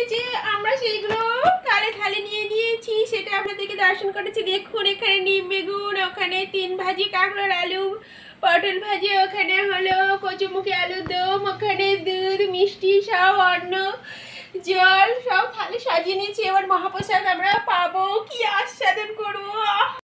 এসেছে, আমরা সেইগুলো থালে থালে নিয়ে নিয়েছি, সেটা আপনাদেরকে দর্শন করেছি। দেখুন এখানে নিম বেগুন, ওখানে 3 ভাজি কাঁকড়ার আলু, পটল ভাজি, ওখানে হলো কচুমুখী আলুর দম, ওখানে দুধ মিষ্টি সব অন্ন জল সব থালে সাজিয়ে নিয়েছি। এবার মহাপ্রসাদ আমরা পাবো, কি আস্বাদন করবো।